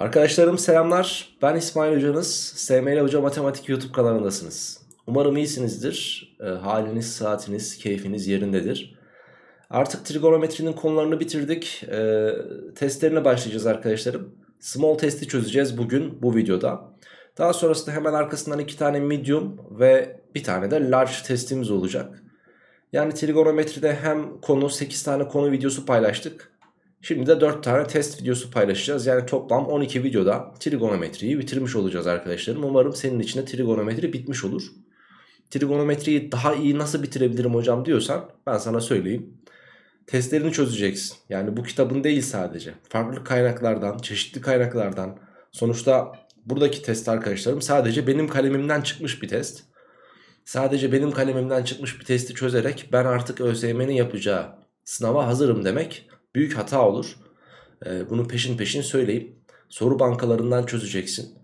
Arkadaşlarım selamlar. Ben İsmail Hocanız. SML Hoca Matematik YouTube kanalındasınız. Umarım iyisinizdir. Haliniz, saatiniz, keyfiniz yerindedir. Artık trigonometrinin konularını bitirdik. Testlerine başlayacağız arkadaşlarım. Small testi çözeceğiz bugün bu videoda. Daha sonrasında hemen arkasından 2 tane medium ve bir tane de large testimiz olacak. Yani trigonometride hem 8 tane konu videosu paylaştık. Şimdi de 4 tane test videosu paylaşacağız. Yani toplam 12 videoda trigonometriyi bitirmiş olacağız arkadaşlarım. Umarım senin için de trigonometri bitmiş olur. Trigonometriyi daha iyi nasıl bitirebilirim hocam diyorsan ben sana söyleyeyim. Testlerini çözeceksin. Yani bu kitabın değil sadece. Farklı kaynaklardan, çeşitli kaynaklardan. Sonuçta buradaki test arkadaşlarım sadece benim kalemimden çıkmış bir test. Sadece benim kalemimden çıkmış bir testi çözerek ben artık ÖSYM'nin yapacağı sınava hazırım demek büyük hata olur. Bunu peşin peşin söyleyeyim. Soru bankalarından çözeceksin.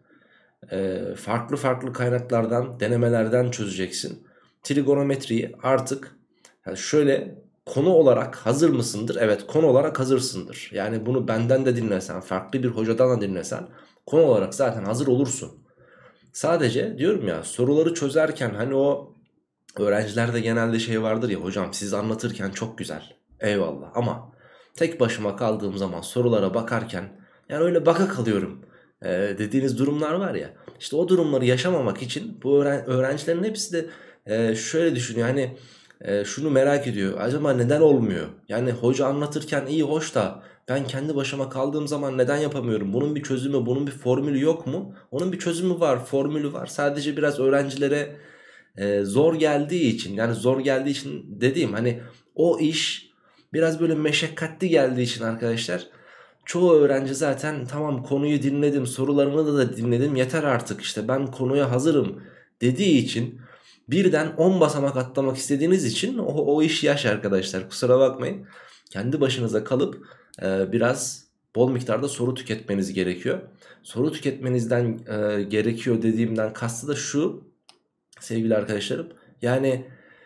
Farklı kaynaklardan, denemelerden çözeceksin. Trigonometriyi artık yani şöyle konu olarak hazır mısındır? Evet, konu olarak hazırsındır. Yani bunu benden de dinlesen, farklı bir hocadan da dinlesen konu olarak zaten hazır olursun. Sadece diyorum ya, soruları çözerken hani o öğrencilerde genelde şey vardır ya, hocam siz anlatırken çok güzel, eyvallah, ama tek başıma kaldığım zaman sorulara bakarken yani öyle baka kalıyorum dediğiniz durumlar var ya. İşte o durumları yaşamamak için bu öğrencilerin hepsi de şöyle düşünüyor, hani şunu merak ediyor, acaba neden olmuyor? Yani hoca anlatırken iyi hoş da ben kendi başıma kaldığım zaman neden yapamıyorum? Bunun bir çözümü, bunun bir formülü yok mu? Onun bir çözümü var, formülü var. Sadece biraz öğrencilere zor geldiği için, yani zor geldiği için dediğim hani o iş biraz böyle meşakkatli geldiği için arkadaşlar, çoğu öğrenci zaten tamam konuyu dinledim, sorularını da dinledim, yeter artık işte ben konuya hazırım dediği için birden 10 basamak atlamak istediğiniz için o iş yaş arkadaşlar, kusura bakmayın. Kendi başınıza kalıp biraz bol miktarda soru tüketmeniz gerekiyor. Soru tüketmenizden gerekiyor dediğimden kastı da şu sevgili arkadaşlarım. Yani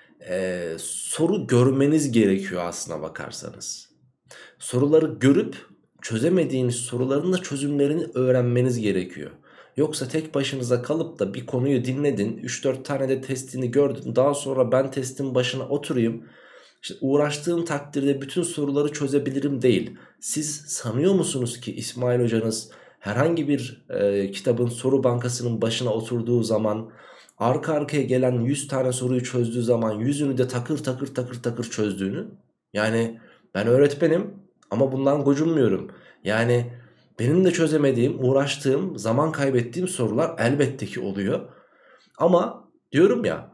soru görmeniz gerekiyor aslına bakarsanız. Soruları görüp çözemediğiniz soruların da çözümlerini öğrenmeniz gerekiyor. Yoksa tek başınıza kalıp da bir konuyu dinledin, 3-4 tane de testini gördün, daha sonra ben testin başına oturayım, İşte uğraştığım takdirde bütün soruları çözebilirim değil. Siz sanıyor musunuz ki İsmail hocanız herhangi bir kitabın soru bankasının başına oturduğu zaman, arka arkaya gelen 100 tane soruyu çözdüğü zaman yüzünü de takır takır çözdüğünü? Yani ben öğretmenim ama bundan gocunmuyorum. Yani benim de çözemediğim, uğraştığım, zaman kaybettiğim sorular elbette ki oluyor. Ama diyorum ya,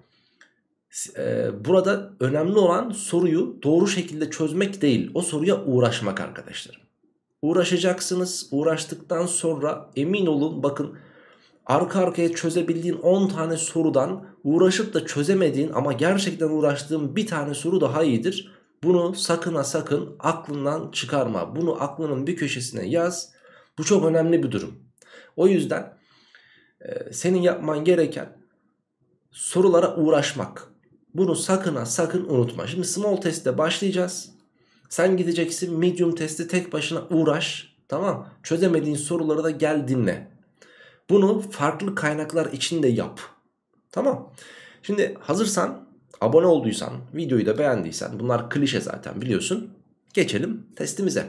burada önemli olan soruyu doğru şekilde çözmek değil, o soruya uğraşmak arkadaşlar. Uğraşacaksınız. Uğraştıktan sonra emin olun, bakın, arka arkaya çözebildiğin 10 tane sorudan uğraşıp da çözemediğin ama gerçekten uğraştığın bir tane soru daha iyidir. Bunu sakın ha sakın aklından çıkarma. Bunu aklının bir köşesine yaz. Bu çok önemli bir durum. O yüzden senin yapman gereken sorulara uğraşmak. Bunu sakın ha sakın unutma. Şimdi small testte başlayacağız. Sen gideceksin medium testi tek başına uğraş. Tamam. Çözemediğin soruları da gel dinle. Bunu farklı kaynaklar içinde yap. Tamam. Şimdi hazırsan, abone olduysan, videoyu da beğendiysen, bunlar klişe zaten biliyorsun. Geçelim testimize.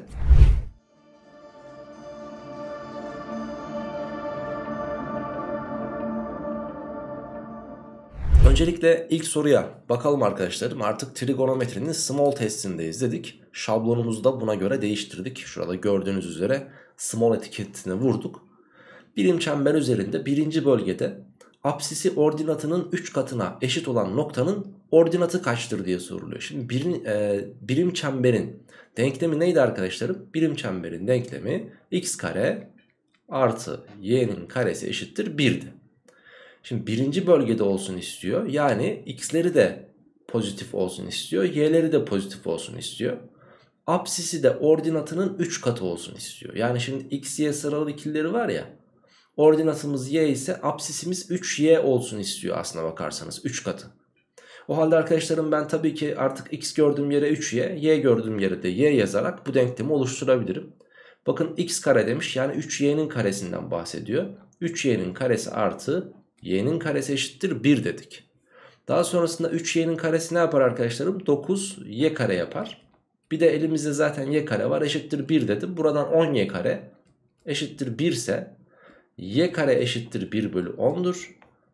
Öncelikle ilk soruya bakalım arkadaşlarım. Artık trigonometrinin small testindeyiz dedik. Şablonumuzu da buna göre değiştirdik. Şurada gördüğünüz üzere small etiketini vurduk. Birim çember üzerinde birinci bölgede apsisi ordinatının 3 katına eşit olan noktanın ordinatı kaçtır diye soruluyor. Şimdi birim çemberin denklemi neydi arkadaşlarım? Birim çemberin denklemi x kare artı y'nin karesi eşittir 1'di. Şimdi birinci bölgede olsun istiyor. Yani x'leri de pozitif olsun istiyor. Y'leri de pozitif olsun istiyor. Apsisi de ordinatının 3 katı olsun istiyor. Yani şimdi x, y sıralı ikilileri var ya. Ordinatımız y ise apsisimiz 3y olsun istiyor aslına bakarsanız. 3 katı. O halde arkadaşlarım ben tabii ki artık x gördüğüm yere 3y, y gördüğüm yere de y yazarak bu denklemi oluşturabilirim. Bakın x kare demiş, yani 3y'nin karesinden bahsediyor. 3y'nin karesi artı y'nin karesi eşittir 1 dedik. Daha sonrasında 3y'nin karesi ne yapar arkadaşlarım? 9y kare yapar. Bir de elimizde zaten y kare var, eşittir 1 dedim. Buradan 10y kare eşittir 1 ise y kare eşittir 1 bölü 10'dur.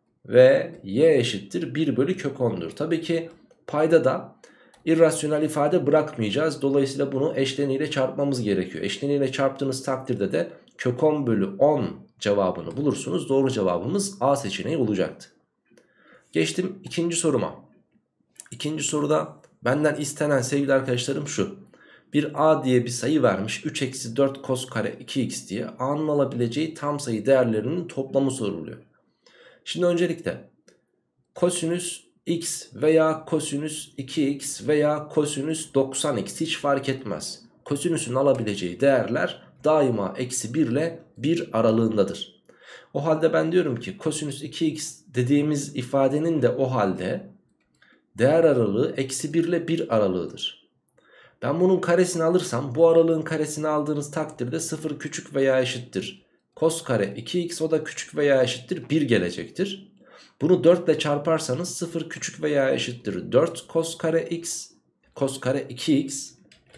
Ve y eşittir 1 bölü kök 10'dur. Tabii ki payda da irrasyonel ifade bırakmayacağız. Dolayısıyla bunu eşleniyle çarpmamız gerekiyor. Eşleniyle çarptığınız takdirde de kök 10 bölü 10 cevabını bulursunuz. Doğru cevabımız A seçeneği olacaktı. Geçtim ikinci soruma. İkinci soruda benden istenen sevgili arkadaşlarım şu. Bir A diye bir sayı vermiş. 3 eksi 4 cos kare 2x diye. A'nın alabileceği tam sayı değerlerinin toplamı soruluyor. Şimdi öncelikle kosinüs x veya kosinüs 2x veya kosinüs 90x hiç fark etmez. Kosinüsün alabileceği değerler daima eksi 1 ile 1 aralığındadır. O halde ben diyorum ki kosinüs 2x dediğimiz ifadenin de o halde değer aralığı eksi 1 ile 1 aralığıdır. Ben bunun karesini alırsam, bu aralığın karesini aldığınız takdirde 0 küçük veya eşittir cos kare 2x, o da küçük veya eşittir 1 gelecektir. Bunu 4 ile çarparsanız 0 küçük veya eşittir 4 cos kare x, cos kare 2x,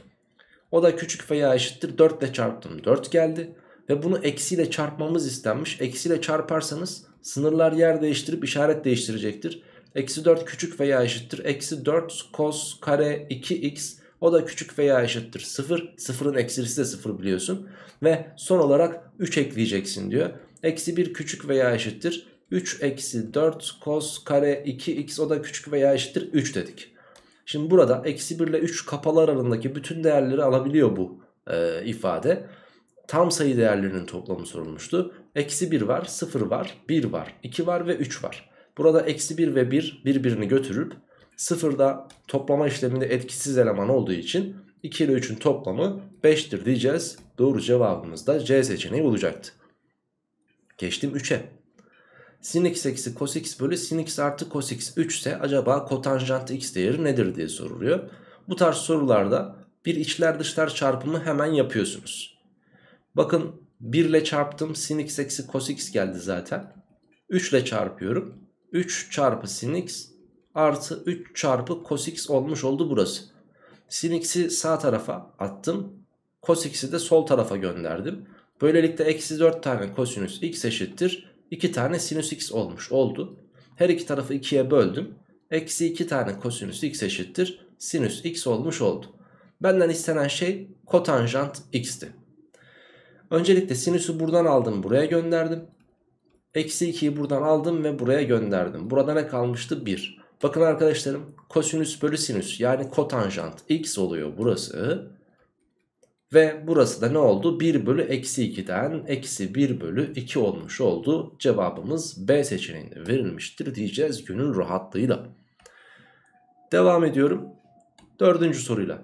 o da küçük veya eşittir 4 ile çarptım 4 geldi. Ve bunu eksiyle çarpmamız istenmiş. Eksiyle çarparsanız sınırlar yer değiştirip işaret değiştirecektir. Eksi 4 küçük veya eşittir eksi 4 cos kare 2x, o da küçük veya eşittir 0. Sıfırın eksilisi de 0 biliyorsun. Ve son olarak 3 ekleyeceksin diyor. Eksi 1 küçük veya eşittir 3 eksi 4 cos kare 2x, o da küçük veya eşittir 3 dedik. Şimdi burada eksi 1 ile 3 kapalı aralığındaki bütün değerleri alabiliyor bu ifade. Tam sayı değerlerinin toplamı sorulmuştu. Eksi 1 var, 0 var, 1 var, 2 var ve 3 var. Burada eksi 1 ve 1 birbirini götürüp 0'da toplama işleminde etkisiz eleman olduğu için 2 ile 3'ün toplamı 5'tir diyeceğiz. Doğru cevabımız da C seçeneği olacaktı. Geçtim 3'e. Sin x eksi cos x bölü sin x artı cos x 3 ise acaba kotanjant x değeri nedir diye soruluyor. Bu tarz sorularda bir içler dışlar çarpımı hemen yapıyorsunuz. Bakın 1 ile çarptım, sin x eksi cos x geldi zaten. 3 ile çarpıyorum. 3 çarpı sin x artı 3 çarpı cos x olmuş oldu burası. Sin x'i sağ tarafa attım. Cos x'i de sol tarafa gönderdim. Böylelikle eksi 4 tane kosinüs x eşittir 2 tane sinüs x olmuş oldu. Her iki tarafı 2'ye böldüm. Eksi 2 tane kosinüs x eşittir sinüs x olmuş oldu. Benden istenen şey kotanjant x'ti. Öncelikle sinüsü buradan aldım, buraya gönderdim. Eksi 2'yi buradan aldım ve buraya gönderdim. Burada ne kalmıştı? 1. Bakın arkadaşlarım, kosinüs bölü sinüs, yani kotanjant x oluyor burası. Ve burası da ne oldu? 1 bölü eksi 2'den eksi 1 bölü 2 olmuş oldu. Cevabımız B seçeneğinde verilmiştir diyeceğiz gönül rahatlığıyla. Devam ediyorum. Dördüncü soruyla.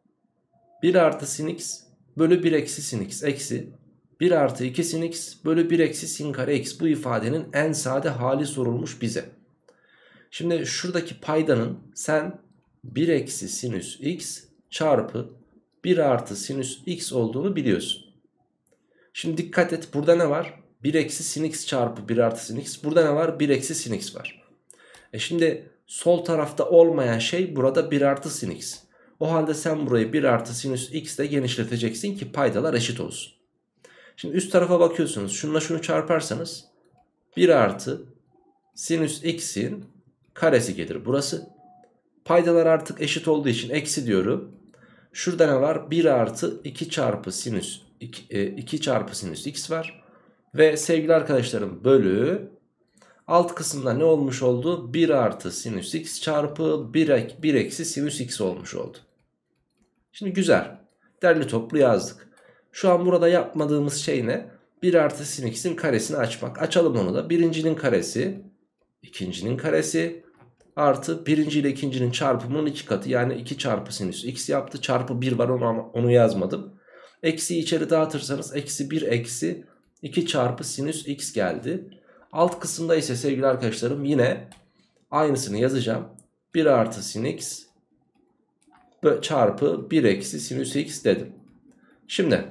1 artı sin x bölü 1 eksi sin x eksi 1 artı 2 sin x bölü 1 eksi sin kare x, bu ifadenin en sade hali sorulmuş bize. Şimdi şuradaki paydanın sen 1 eksi sinüs x çarpı 1 artı sinüs x olduğunu biliyorsun. Şimdi dikkat et, burada ne var? 1 eksi sin x çarpı 1 artı sin x. Burada ne var? 1 eksi sin x var. Şimdi sol tarafta olmayan şey burada 1 artı sin x. O halde sen burayı 1 artı sinüs x ile genişleteceksin ki paydalar eşit olsun. Şimdi üst tarafa bakıyorsunuz. Şununla şunu çarparsanız 1 artı sinüs x'in karesi gelir burası. Paydalar artık eşit olduğu için eksi diyorum. Şurada ne var? 1 artı 2 çarpı sinüs 2 çarpı sinüs x var. Ve sevgili arkadaşlarım bölü alt kısımda ne olmuş oldu? 1 artı sinüs x çarpı 1 eksi sinüs x olmuş oldu. Şimdi güzel. Derli toplu yazdık. Şu an burada yapmadığımız şey ne? 1 artı sin x'in karesini açmak. Açalım onu da. Birincinin karesi, ikincinin karesi artı birinci ile ikincinin çarpımının 2 katı. Yani 2 çarpı sinüs x yaptı. Çarpı 1 var onu yazmadım. Eksiyi içeri dağıtırsanız eksi 1 eksi 2 çarpı sinüs x geldi. Alt kısımda ise sevgili arkadaşlarım yine aynısını yazacağım. 1 artı sin x çarpı 1 eksi sinüs x dedim. Şimdi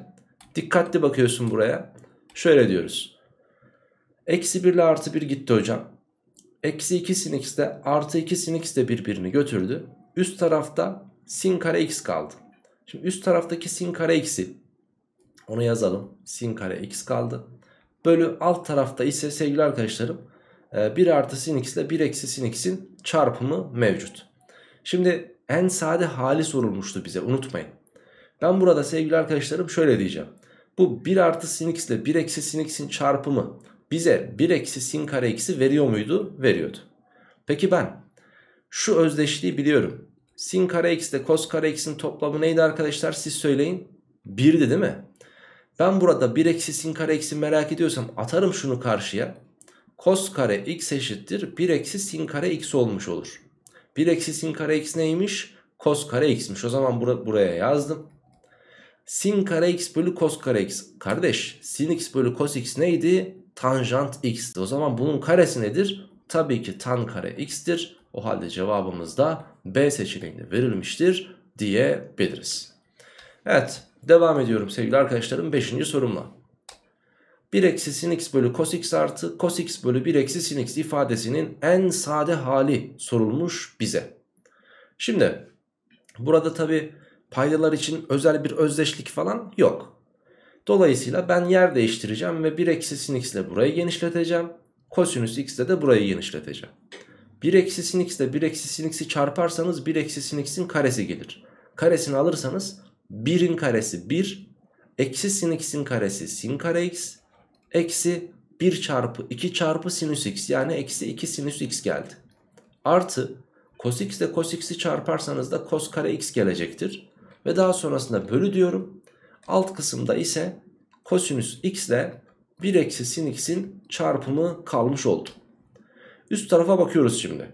Dikkatli bakıyorsun buraya. Şöyle diyoruz. Eksi 1 ile artı 1 gitti hocam. Eksi 2 sin x de artı 2 sin x de birbirini götürdü. Üst tarafta sin kare x kaldı. Şimdi üst taraftaki sin kare x'i, onu yazalım. Sin kare x kaldı. Bölü alt tarafta ise sevgili arkadaşlarım 1 artı sin x ile 1 eksi sin x'in çarpımı mevcut. Şimdi en sade hali sorulmuştu bize, unutmayın. Ben burada sevgili arkadaşlarım şöyle diyeceğim. Bu 1 artı sin x ile 1 eksi sin x'in çarpımı bize 1 eksi sin kare x'i veriyor muydu? Veriyordu. Peki ben şu özdeşliği biliyorum. Sin kare x ile cos kare x'in toplamı neydi arkadaşlar? Siz söyleyin. 1'di değil mi? Ben burada 1 eksi sin kare x'i merak ediyorsam atarım şunu karşıya. Cos kare x eşittir 1 eksi sin kare x olmuş olur. 1 eksi sin kare x neymiş? Cos kare x'miş. O zaman buraya yazdım. Sin kare x bölü cos kare x. Kardeş, sin x bölü cos x neydi? Tanjant x'ti. O zaman bunun karesi nedir? Tabii ki tan kare x'tir. O halde cevabımız da B seçeneğinde verilmiştir diyebiliriz. Evet, devam ediyorum sevgili arkadaşlarım 5. sorumla. 1 eksi sin x bölü cos x artı cos x bölü 1 eksi sin x ifadesinin en sade hali sorulmuş bize. Şimdi burada tabi paydalar için özel bir özdeşlik falan yok. Dolayısıyla ben yer değiştireceğim ve 1 eksi sin x ile burayı genişleteceğim. Kosinüs x ile de burayı genişleteceğim. 1 eksi sin x ile 1 eksi sin x'i çarparsanız 1 eksi sin x'in karesi gelir. Karesini alırsanız 1'in karesi 1, eksi sin x'in karesi sin kare x, eksi 1 çarpı 2 çarpı sinüs x, yani eksi 2 sinüs x geldi. Artı cos x ile cos x'i çarparsanız da cos kare x gelecektir. Ve daha sonrasında bölü diyorum. Alt kısımda ise kosinüs x ile 1 eksi sin x'in çarpımı kalmış oldu. Üst tarafa bakıyoruz şimdi.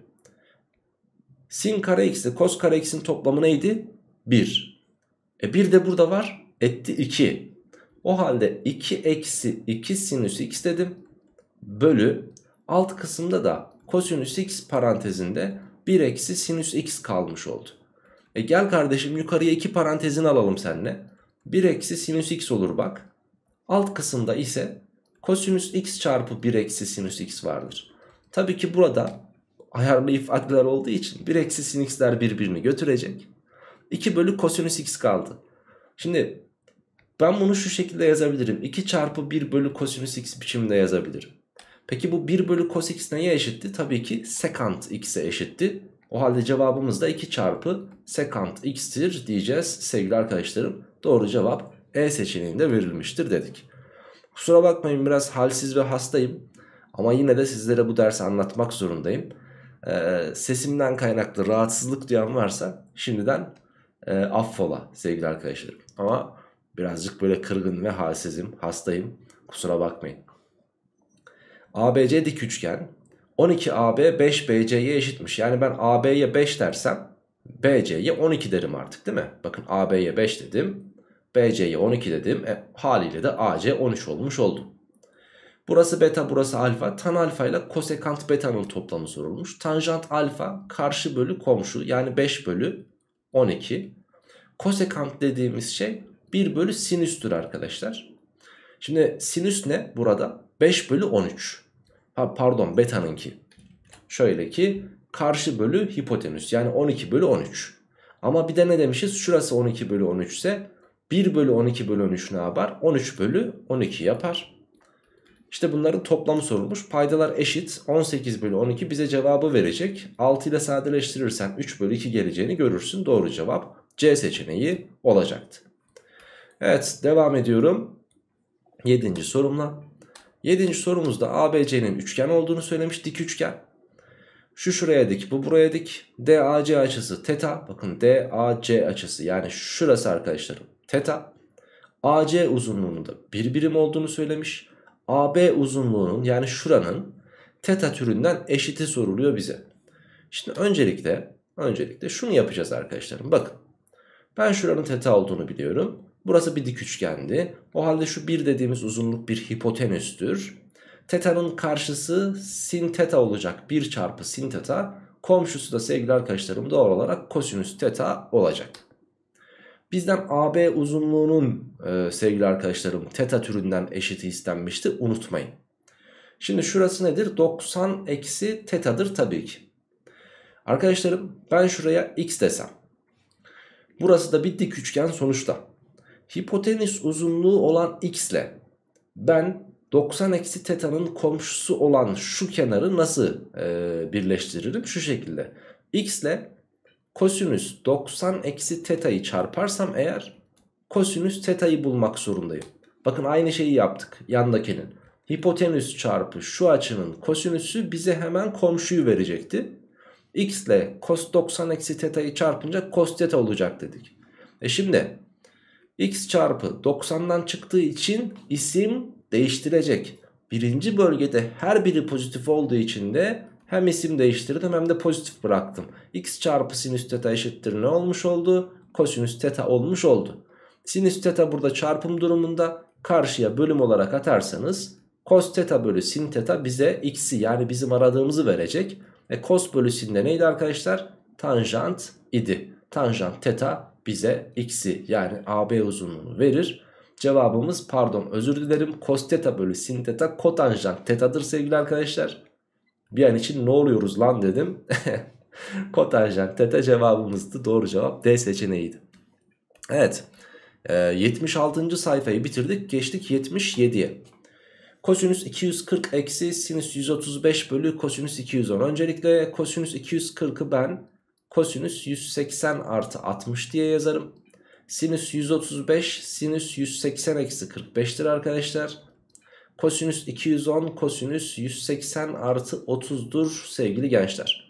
Sin kare x ile cos kare x'in toplamı neydi? 1. 1 de burada var. Etti 2. O halde 2 eksi 2 sinüs x dedim. Bölü alt kısımda da kosinüs x parantezinde 1 eksi sinüs x kalmış oldu. Gel kardeşim yukarıya 2 parantezini alalım seninle. 1 eksi sinüs x olur bak. Alt kısımda ise kosinüs x çarpı 1 eksi sinüs x vardır. Tabii ki burada ayarlı ifadeler olduğu için 1 eksi sin x'ler birbirini götürecek. 2 bölü kosinüs x kaldı. Şimdi ben bunu şu şekilde yazabilirim. 2 çarpı 1 bölü kosinüs x biçiminde yazabilirim. Peki bu 1 bölü cos x neye eşitti? Tabii ki sekant x'e eşitti. O halde cevabımız da 2 çarpı sekant x'tir diyeceğiz sevgili arkadaşlarım. Doğru cevap E seçeneğinde verilmiştir dedik. Kusura bakmayın, biraz halsiz ve hastayım. Ama yine de sizlere bu dersi anlatmak zorundayım. Sesimden kaynaklı rahatsızlık duyan varsa şimdiden affola sevgili arkadaşlarım. Ama birazcık böyle kırgın ve halsizim, hastayım. Kusura bakmayın. ABC dik üçgen. 12AB 5BC'ye eşitmiş. Yani ben AB'ye 5 dersem BC'ye 12 derim artık, değil mi? Bakın AB'ye 5 dedim. BC'ye 12 dedim. Haliyle de AC 13 olmuş oldu. Burası beta, burası alfa. Tan alfa ile kosekant beta'nın toplamı sorulmuş. Tanjant alfa karşı bölü komşu, yani 5 bölü 12. Kosekant dediğimiz şey 1 bölü sinüstür arkadaşlar. Şimdi sinüs ne burada? 5 bölü 13. Pardon, beta'nınki. Şöyle ki karşı bölü hipotenüs, yani 12 bölü 13. Ama bir de ne demişiz? Şurası 12 bölü 13 ise 1 bölü 12 bölü 13 ne yapar? 13 bölü 12 yapar. İşte bunların toplamı sorulmuş. Paydalar eşit. 18 bölü 12 bize cevabı verecek. 6 ile sadeleştirirsen 3 bölü 2 geleceğini görürsün. Doğru cevap C seçeneği olacaktı. Evet, devam ediyorum 7. sorumla. 7. sorumuzda ABC'nin üçgen olduğunu söylemiş, dik üçgen. Şu şuraya dik, bu buraya dik. DAC açısı teta. Bakın DAC açısı, yani şurası arkadaşlarım teta. AC uzunluğunun da 1 birim olduğunu söylemiş. AB uzunluğunun, yani şuranın teta türünden eşiti soruluyor bize. Şimdi öncelikle şunu yapacağız arkadaşlarım. Bakın ben şuranın teta olduğunu biliyorum. Burası bir dik üçgendi. O halde şu 1 dediğimiz uzunluk bir hipotenüstür. Teta'nın karşısı sin teta olacak. 1 çarpı sin teta. Komşusu da sevgili arkadaşlarım doğal olarak kosinüs teta olacak. Bizden AB uzunluğunun sevgili arkadaşlarım teta türünden eşiti istenmişti, unutmayın. Şimdi şurası nedir? 90 eksi tetadır tabii ki. Arkadaşlarım ben şuraya x desem. Burası da bir dik üçgen sonuçta. Hipotenüs uzunluğu olan x ile ben 90 eksi teta'nın komşusu olan şu kenarı nasıl birleştiririm? Şu şekilde. X ile kosinüs 90 eksi teta'yı çarparsam eğer kosinüs teta'yı bulmak zorundayım. Bakın aynı şeyi yaptık yandakinin. Hipotenüs çarpı şu açının kosinüsü bize hemen komşuyu verecekti. X ile cos 90 eksi teta'yı çarpınca cos teta olacak dedik. Şimdi x çarpı 90'dan çıktığı için isim değiştirecek. Birinci bölgede her biri pozitif olduğu için de hem isim değiştirdim hem de pozitif bıraktım. X çarpı sinüs teta eşittir ne olmuş oldu? Kosinüs teta olmuş oldu. Sinüs teta burada çarpım durumunda, karşıya bölüm olarak atarsanız cos teta bölü sin teta bize x'i, yani bizim aradığımızı verecek. Cos bölü sin de neydi arkadaşlar? Tanjant idi. Tanjant teta bize x'i, yani AB uzunluğunu verir. Cevabımız, pardon özür dilerim, cos teta bölü sin teta kotanjant tetadır sevgili arkadaşlar. Bir an için ne oluyoruz lan dedim. Kotanjant teta cevabımızdı. Doğru cevap D seçeneğiydi. Evet, 76. sayfayı bitirdik, geçtik 77'ye. Kosinüs 240 eksi sinüs 135 bölü kosinüs 210. Öncelikle kosinüs 240'ı ben kosinüs 180 artı 60 diye yazarım. Sinüs 135 sinüs 180 eksi 45'tir arkadaşlar. Kosinüs 210 kosinüs 180 artı 30'dur sevgili gençler.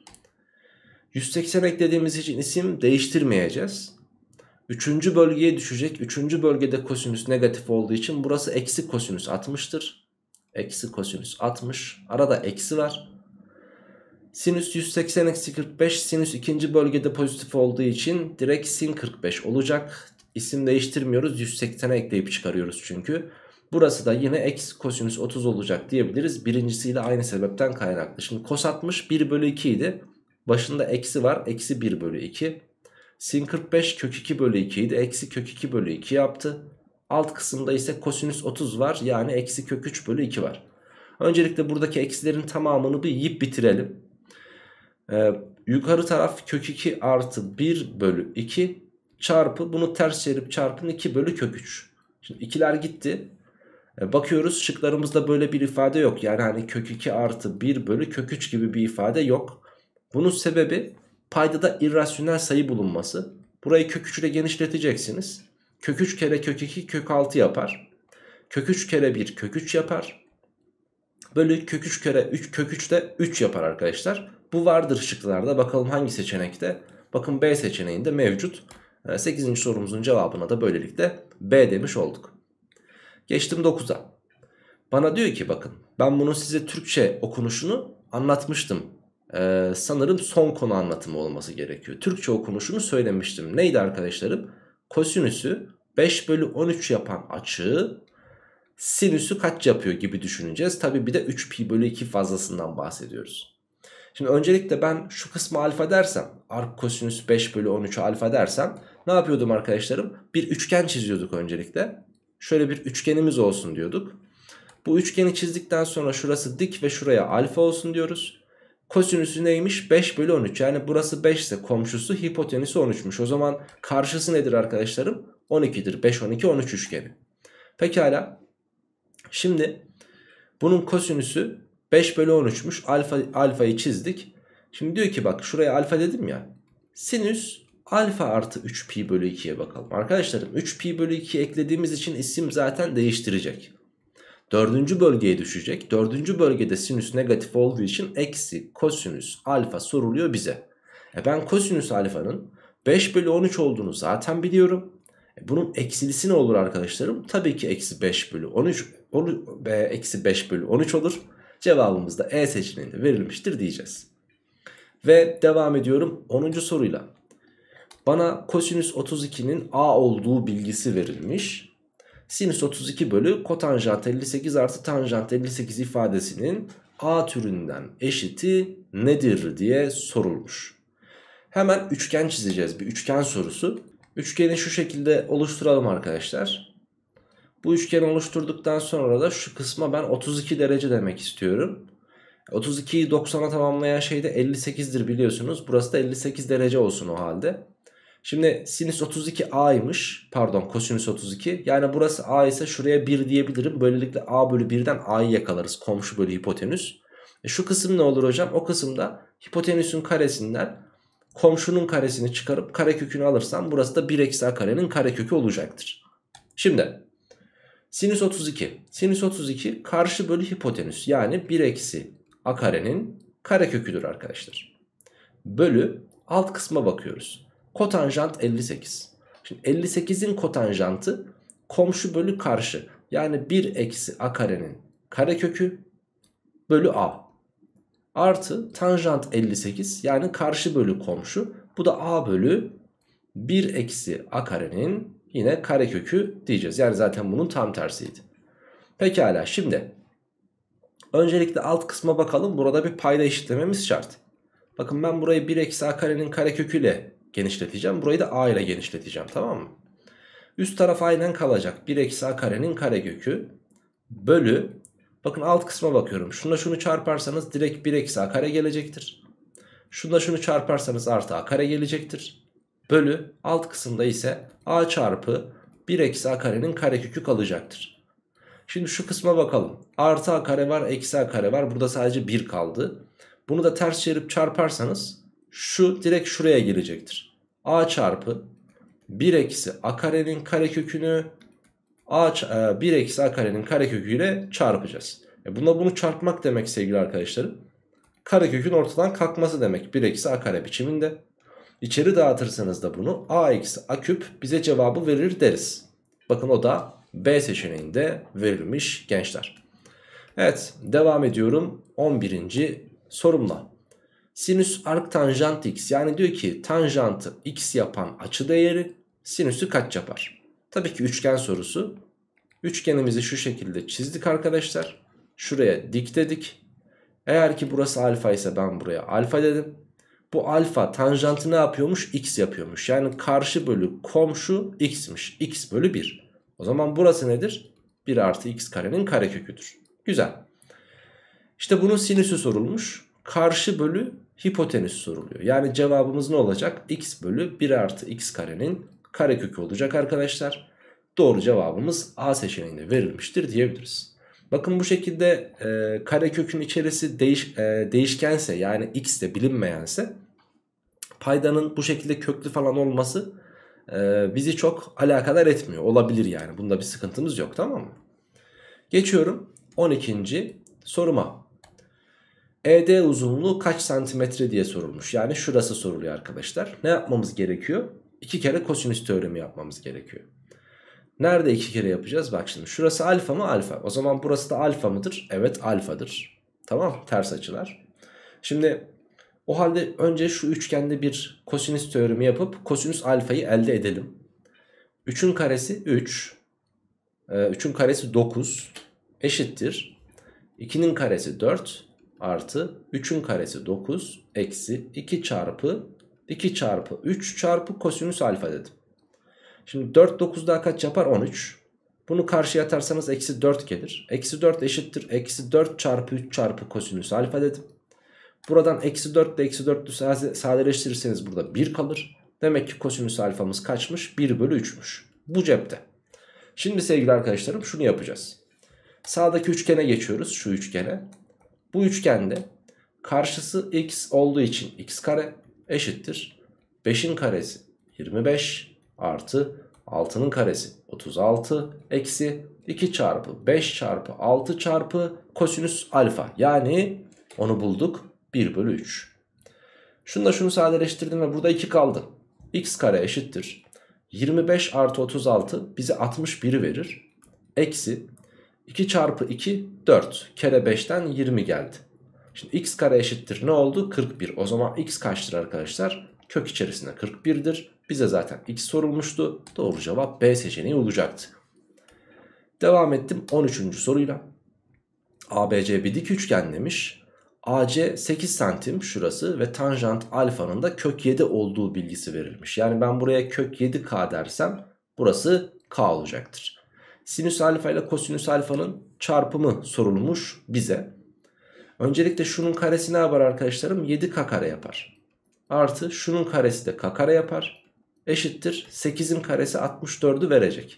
180 eklediğimiz için isim değiştirmeyeceğiz. Üçüncü bölgeye düşecek. Üçüncü bölgede kosinüs negatif olduğu için burası eksi kosinüs 60'tır. Eksi kosinüs 60. Arada eksi var. Sinüs 180 eksi 45. Sinüs ikinci bölgede pozitif olduğu için direkt sin 45 olacak. İsim değiştirmiyoruz. 180'e ekleyip çıkarıyoruz çünkü. Burası da yine eksi kosinüs 30 olacak diyebiliriz. Birincisiyle aynı sebepten kaynaklı. Şimdi cos 60 1 bölü 2 idi. Başında eksi var. Eksi 1 bölü 2. Sin 45 kök 2 bölü 2 idi. Eksi kök 2 bölü 2 yaptı. Alt kısımda ise kosinüs 30 var. Yani eksi kök 3 bölü 2 var. Öncelikle buradaki eksilerin tamamını bir yiyip bitirelim. Yukarı taraf kök 2 artı 1 bölü 2 çarpı, bunu ters çevirip çarpın 2 bölü kök 3. Şimdi ikiler gitti. Bakıyoruz şıklarımızda böyle bir ifade yok. Yani hani kök 2 artı 1 bölü kök 3 gibi bir ifade yok. Bunun sebebi paydada irrasyonel sayı bulunması. Burayı kök 3 ile genişleteceksiniz. Kök 3 kere kök 2 kök 6 yapar. Kök 3 kere 1 kök 3 yapar. Bölü kök 3 kere 3 kök 3 de 3 yapar arkadaşlar. Bu vardır şıklarda. Bakalım hangi seçenekte? Bakın B seçeneğinde mevcut. 8. sorumuzun cevabına da böylelikle B demiş olduk. Geçtim 9'a. Bana diyor ki bakın, ben bunun size Türkçe okunuşunu anlatmıştım. Sanırım son konu anlatımı olması gerekiyor. Türkçe okunuşunu söylemiştim. Neydi arkadaşlarım? Kosinüsü 5 bölü 13 yapan açığı sinüsü kaç yapıyor gibi düşüneceğiz. Tabi bir de 3 pi bölü 2 fazlasından bahsediyoruz. Şimdi öncelikle ben şu kısmı alfa dersem, arc kosinüs 5 bölü 13'ü alfa dersem ne yapıyordum arkadaşlarım? Bir üçgen çiziyorduk öncelikle. Şöyle bir üçgenimiz olsun diyorduk. Bu üçgeni çizdikten sonra şurası dik ve şuraya alfa olsun diyoruz. Kosinüsü neymiş? 5 bölü 13. Yani burası 5 ise komşusu hipotenüsü 13'müş. O zaman karşısı nedir arkadaşlarım? 12'dir. 5, 12, 13 üçgeni. Pekala. Şimdi bunun kosinüsü 5 bölü 13'müş. Alfayı çizdik. Şimdi diyor ki bak, şuraya alfa dedim ya. Sinüs alfa artı 3 pi bölü 2'ye bakalım. Arkadaşlarım 3 pi bölü 2 eklediğimiz için isim zaten değiştirecek. Dördüncü bölgeye düşecek. Dördüncü bölgede sinüs negatif olduğu için eksi kosinüs alfa soruluyor bize. Ben kosinüs alfanın 5 bölü 13 olduğunu zaten biliyorum. Bunun eksilisi ne olur arkadaşlarım? Tabii ki eksi 5 bölü 13 eksi 5 bölü 13 olur. Cevabımız da E seçeneğinde verilmiştir diyeceğiz. Ve devam ediyorum 10. soruyla. Bana kosinüs 32'nin A olduğu bilgisi verilmiş. Sinüs 32 bölü kotanjant 58 artı tanjant 58 ifadesinin A türünden eşiti nedir diye sorulmuş. Hemen üçgen çizeceğiz, bir üçgen sorusu. Üçgeni şu şekilde oluşturalım arkadaşlar. Bu üçgeni oluşturduktan sonra da şu kısma ben 32 derece demek istiyorum. 32'yi 90'a tamamlayan şey de 58'dir biliyorsunuz. Burası da 58 derece olsun o halde. Şimdi sinüs 32 a'ymış. Pardon, kosinüs 32. Yani burası a ise şuraya 1 diyebilirim. Böylelikle a bölü 1'den a'yı yakalarız. Komşu bölü hipotenüs. Şu kısım ne olur hocam? O kısımda hipotenüsün karesinden komşunun karesini çıkarıp karekökünü alırsam burası da 1 eksi a karenin karekökü olacaktır. Şimdi sinüs 32. Sinüs 32 karşı bölü hipotenüs. Yani 1 eksi a karenin kareköküdür arkadaşlar. Bölü alt kısma bakıyoruz. Kotanjant 58. Şimdi 58'in kotanjantı komşu bölü karşı. Yani 1 eksi a karenin karekökü bölü a. Artı tanjant 58 yani karşı bölü komşu. Bu da a bölü 1 eksi a karenin yine karekökü diyeceğiz. Yani zaten bunun tam tersiydi. Pekala, şimdi öncelikle alt kısma bakalım. Burada bir payda eşitlememiz şart. Bakın ben burayı 1 eksi a karenin kareköküyle genişleteceğim. Burayı da a ile genişleteceğim, tamam mı? Üst taraf aynen kalacak. 1 eksi a karenin karekökü bölü. Bakın alt kısma bakıyorum. Şununla şunu çarparsanız direkt 1 eksi a kare gelecektir. Şununla şunu çarparsanız artı a kare gelecektir. Bölü alt kısımda ise a çarpı 1 eksi a karenin karekökü kalacaktır. Şimdi şu kısma bakalım. Artı a kare var, eksi a kare var. Burada sadece 1 kaldı. Bunu da ters çevirip çarparsanız şu direkt şuraya gelecektir. A çarpı 1 eksi a karenin karekökünü 1 eksi a karenin kareköküyle çarpacağız. Buna bunu çarpmak demek sevgili arkadaşlarım. Karekökün ortadan kalkması demek 1 eksi a kare biçiminde. İçeri dağıtırsanız da bunu a eksi a küp bize cevabı verir deriz. Bakın o da B seçeneğinde verilmiş gençler. Evet, devam ediyorum 11. sorumla. Sinüs arktanjant x, yani diyor ki tanjantı x yapan açı değeri sinüsü kaç yapar? Tabii ki üçgen sorusu. Üçgenimizi şu şekilde çizdik arkadaşlar. Şuraya dik dedik. Eğer ki burası alfa ise ben buraya alfa dedim. Bu alfa tanjantı ne yapıyormuş? X yapıyormuş. Yani karşı bölü komşu x'miş. X bölü 1. O zaman burası nedir? 1 artı x karenin kareköküdür. Güzel. İşte bunun sinüsü sorulmuş. Karşı bölü hipotenüs soruluyor. Yani cevabımız ne olacak? X bölü 1 artı x karenin karekökü olacak arkadaşlar. Doğru cevabımız A seçeneğinde verilmiştir diyebiliriz. Bakın bu şekilde karekökün içerisi değişkense, yani x de bilinmeyense, paydanın bu şekilde köklü falan olması bizi çok alakadar etmiyor. Olabilir yani, bunda bir sıkıntımız yok, tamam mı? Geçiyorum 12. soruma. ED uzunluğu kaç santimetre diye sorulmuş. Yani şurası soruluyor arkadaşlar. Ne yapmamız gerekiyor? 2 kere kosinüs teoremi yapmamız gerekiyor. Nerede 2 kere yapacağız? Bak şimdi şurası alfa mı? Alfa. O zaman burası da alfa mıdır? Evet, alfadır. Tamam, ters açılar. Şimdi o halde önce şu üçgende bir kosinüs teoremi yapıp kosinüs alfayı elde edelim. 3'ün karesi 3. 3'ün karesi 9 eşittir. 2'nin karesi 4 artı 3'ün karesi 9 eksi 2 çarpı 2 çarpı 3 çarpı kosinüs alfa dedim. Şimdi 4 9 daha kaç yapar? 13. Bunu karşıya atarsanız eksi 4 gelir. Eksi 4 eşittir. Eksi 4 çarpı 3 çarpı kosinüs alfa dedim. Buradan eksi 4 ile eksi 4'ü sadeleştirirseniz burada 1 kalır. Demek ki kosinüs alfamız kaçmış? 1 bölü 3'müş. Bu cepte. Şimdi sevgili arkadaşlarım şunu yapacağız. Sağdaki üçgene geçiyoruz, şu üçgene. Bu üçgende karşısı x olduğu için x kare eşittir 5'in karesi 25 artı 6'nın karesi 36 eksi 2 çarpı 5 çarpı 6 çarpı kosinüs alfa. Yani onu bulduk, 1 bölü 3. Şununla şunu sadeleştirdim ve burada 2 kaldı. X kare eşittir 25 artı 36 bize 61'i verir. Eksi 2 çarpı 2 4 kere 5'ten 20 geldi. Şimdi x kare eşittir ne oldu? 41. O zaman x kaçtır arkadaşlar? Kök içerisinde 41'dir. Bize zaten x sorulmuştu. Doğru cevap B seçeneği olacaktı. Devam ettim 13. soruyla. ABC bir dik üçgen demiş. AC 8 santim şurası ve tanjant alfanın da kök 7 olduğu bilgisi verilmiş. Yani ben buraya kök 7k dersem burası k olacaktır. Sinüs alfa ile kosinüs alfanın çarpımı sorulmuş bize. Öncelikle şunun karesi ne yapar arkadaşlarım? 7k kare yapar. Artı şunun karesi de k kare yapar. Eşittir 8'in karesi 64'ü verecek.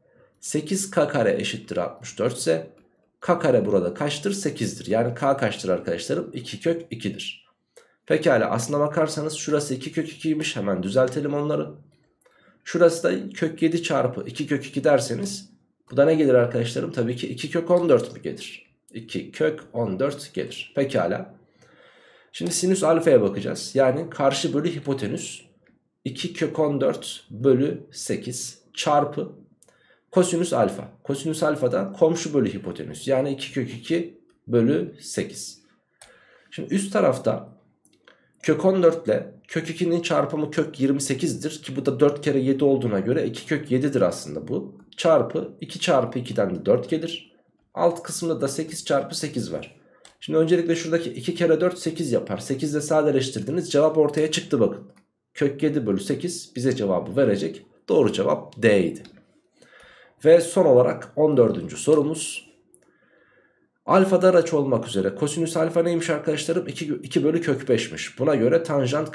8k kare eşittir 64 ise k kare burada kaçtır? 8'dir. Yani k kaçtır arkadaşlarım? 2 kök 2'dir. Pekala, aslına bakarsanız şurası 2 kök 2'ymiş. Hemen düzeltelim onları. Şurası da kök 7 çarpı 2 kök 2 derseniz bu da ne gelir arkadaşlarım? Tabii ki 2 kök 14 mi gelir? 2 kök 14 gelir. Pekala. Şimdi sinüs alfaya bakacağız. Yani karşı bölü hipotenüs 2 kök 14 bölü 8 çarpı kosinüs alfa. Kosinüs alfa da komşu bölü hipotenüs. Yani 2 kök 2 bölü 8. Şimdi üst tarafta kök 14 ile kök 2'nin çarpımı kök 28'dir. Ki bu da 4 kere 7 olduğuna göre 2 kök 7'dir aslında bu. Çarpı 2 çarpı 2'den de 4 gelir. Alt kısımda da 8 çarpı 8 var. Şimdi öncelikle şuradaki 2 kere 4 8 yapar. 8 ile sadeleştirdiniz. Cevap ortaya çıktı bakın. Kök 7 bölü 8 bize cevabı verecek. Doğru cevap D idi. Ve son olarak 14. sorumuz. Alfa dar açı olmak üzere kosinüs alfa neymiş arkadaşlarım? 2 bölü kök 5'miş. Buna göre tanjant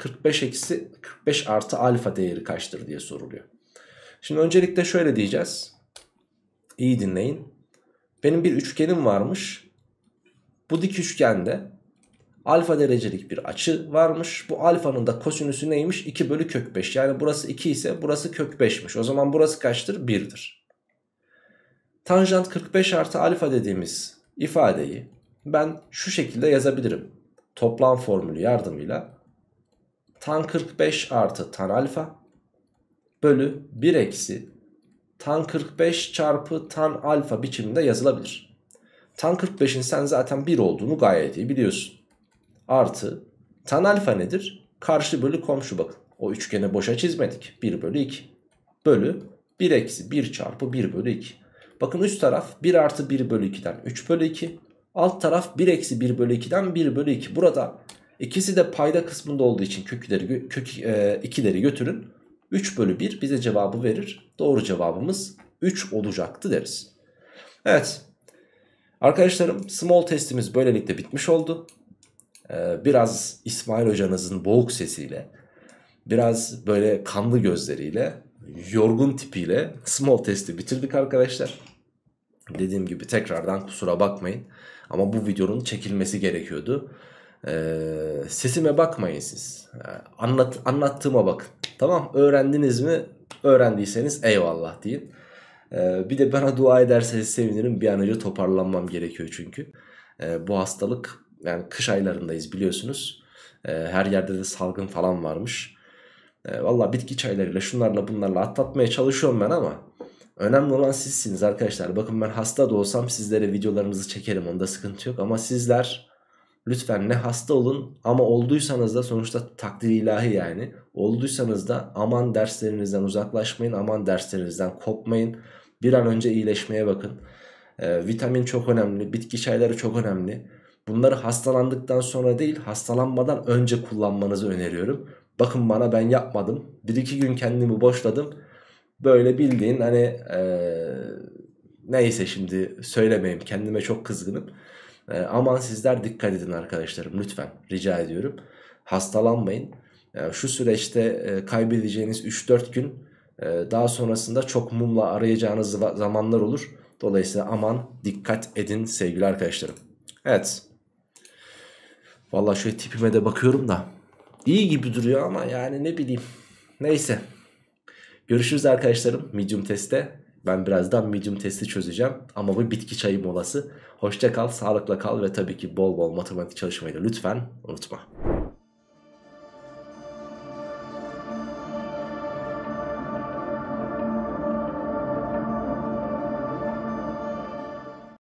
45 artı alfa değeri kaçtır diye soruluyor. Şimdi öncelikle şöyle diyeceğiz. İyi dinleyin. Benim bir üçgenim varmış. Bu dik üçgende alfa derecelik bir açı varmış. Bu alfanın da kosinüsü neymiş? 2 bölü kök 5. Yani burası 2 ise burası kök 5'miş. O zaman burası kaçtır? 1'dir. Tanjant 45 artı alfa dediğimiz ifadeyi ben şu şekilde yazabilirim. Toplam formülü yardımıyla tan 45 artı tan alfa bölü 1 eksi tan 45 çarpı tan alfa biçiminde yazılabilir. Tan 45'in sen zaten 1 olduğunu gayet iyi biliyorsun. Artı tan alfa nedir? Karşı bölü komşu, bakın. O üçgeni boşa çizmedik. 1 bölü 2 bölü 1 eksi 1 çarpı 1 bölü 2. Bakın üst taraf 1 artı 1 bölü 2'den 3 bölü 2. Alt taraf 1 eksi 1 bölü 2'den 1 bölü 2. Burada ikisi de payda kısmında olduğu için kök 2'leri götürün. 3 bölü 1 bize cevabı verir. Doğru cevabımız 3 olacaktı deriz. Evet. Arkadaşlarım, small testimiz böylelikle bitmiş oldu. Biraz İsmail hocanızın boğuk sesiyle, biraz böyle kanlı gözleriyle, yorgun tipiyle small testi bitirdik arkadaşlar. Dediğim gibi tekrardan kusura bakmayın. Ama bu videonun çekilmesi gerekiyordu. Sesime bakmayın siz. Anlattığıma bakın. Tamam, öğrendiniz mi? Öğrendiyseniz eyvallah deyin. Bir de bana dua ederseniz sevinirim. Bir an önce toparlanmam gerekiyor çünkü. Bu hastalık, yani kış aylarındayız biliyorsunuz. Her yerde de salgın falan varmış. Valla bitki çaylarıyla şunlarla bunlarla atlatmaya çalışıyorum ben ama önemli olan sizsiniz arkadaşlar. Bakın ben hasta da olsam sizlere videolarınızı çekerim, onda sıkıntı yok. Ama sizler lütfen ne hasta olun ama olduysanız da sonuçta takdir ilahi yani. Olduysanız da aman derslerinizden uzaklaşmayın, aman derslerinizden kopmayın. Bir an önce iyileşmeye bakın. Vitamin çok önemli, bitki çayları çok önemli. Bunları hastalandıktan sonra değil, hastalanmadan önce kullanmanızı öneriyorum. Bakın bana, ben yapmadım. 1-2 gün kendimi boşladım. Böyle bildiğin hani neyse şimdi söylemeyeyim, kendime çok kızgınım. Aman sizler dikkat edin arkadaşlarım, lütfen rica ediyorum. Hastalanmayın. Şu süreçte kaybedeceğiniz 3-4 gün daha sonrasında çok mumla arayacağınız zamanlar olur. Dolayısıyla aman dikkat edin sevgili arkadaşlarım. Evet. Vallahi şöyle tipime de bakıyorum da iyi gibi duruyor ama yani ne bileyim. Neyse. Görüşürüz arkadaşlarım medium testte. Ben birazdan medium testi çözeceğim. Ama bu bitki çayı molası. Hoşça kal, sağlıkla kal ve tabii ki bol bol matematik çalışmayı da lütfen unutma.